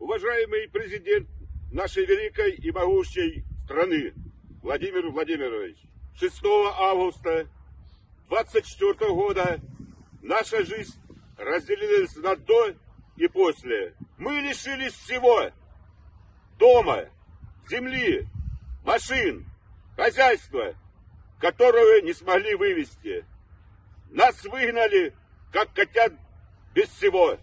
Уважаемый президент нашей великой и могущей страны Владимир Владимирович, 6 августа 24 года наша жизнь разделилась на до и после. Мы лишились всего: дома, земли, машин, хозяйства, которого не смогли вывести. Нас выгнали, как котят, без всего.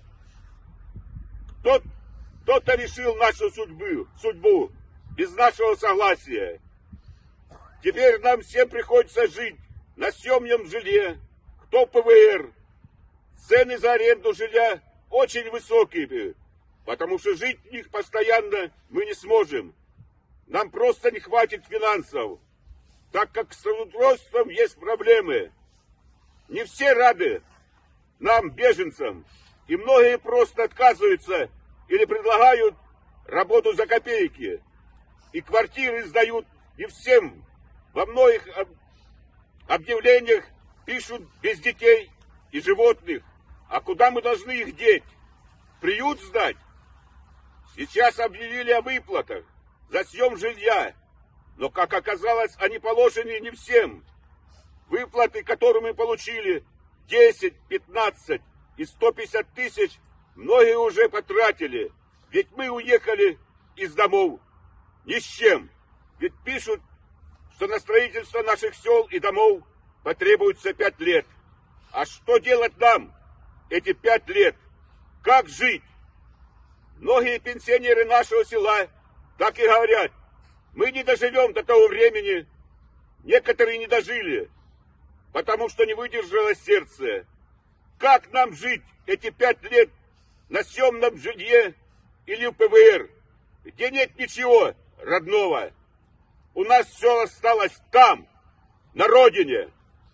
Кто-то решил нашу судьбу без нашего согласия. Теперь нам всем приходится жить на съемном жилье, кто ПВР. Цены за аренду жилья очень высокие, потому что жить в них постоянно мы не сможем. Нам просто не хватит финансов, так как с трудоустройством есть проблемы. Не все рады нам, беженцам, и многие просто отказываются или предлагают работу за копейки. И квартиры сдают не всем. Во многих объявлениях пишут без детей и животных. А куда мы должны их деть? Приют сдать? Сейчас объявили о выплатах за съем жилья. Но, как оказалось, они положены не всем. Выплаты, которые мы получили, 10, 15 и 150 тысяч, многие уже потратили. Ведь мы уехали из домов ни с чем. Ведь пишут, что на строительство наших сел и домов потребуется 5 лет. А что делать нам эти 5 лет? Как жить? Многие пенсионеры нашего села так и говорят: мы не доживем до того времени. Некоторые не дожили, потому что не выдержало сердце. Как нам жить эти 5 лет на съемном жилье или в ПВР, где нет ничего родного? У нас все осталось там, на родине.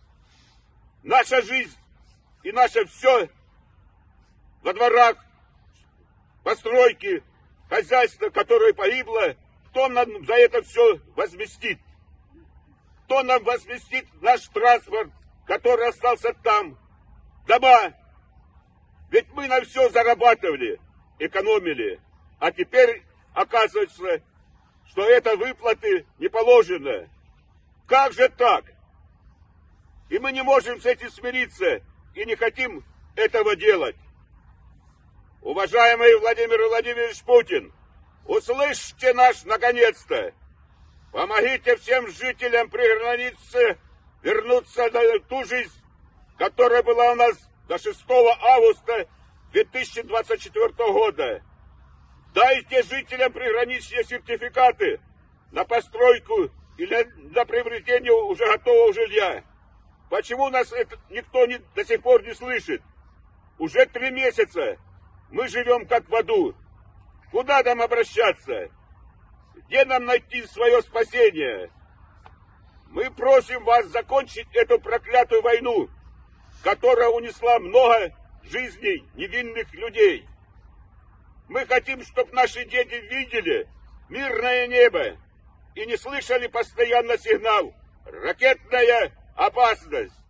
Наша жизнь и наше все во дворах, постройки, хозяйство, которое погибло, кто нам за это все возместит? Кто нам возместит наш транспорт, который остался там? Дома. Ведь мы на все зарабатывали, экономили. А теперь оказывается, что это выплаты не положено. Как же так? И мы не можем с этим смириться и не хотим этого делать. Уважаемый Владимир Владимирович Путин, услышьте нас наконец-то. Помогите всем жителям приграницы вернуться на ту жизнь, которая была у нас до 6 августа 2024 года. Дайте жителям приграничья сертификаты на постройку или на приобретение уже готового жилья. Почему нас никто до сих пор не слышит? Уже 3 месяца мы живем как в аду. Куда нам обращаться? Где нам найти свое спасение? Мы просим вас закончить эту проклятую войну, которая унесла много жизней невинных людей. Мы хотим, чтобы наши дети видели мирное небо и не слышали постоянно сигнал: ракетная опасность.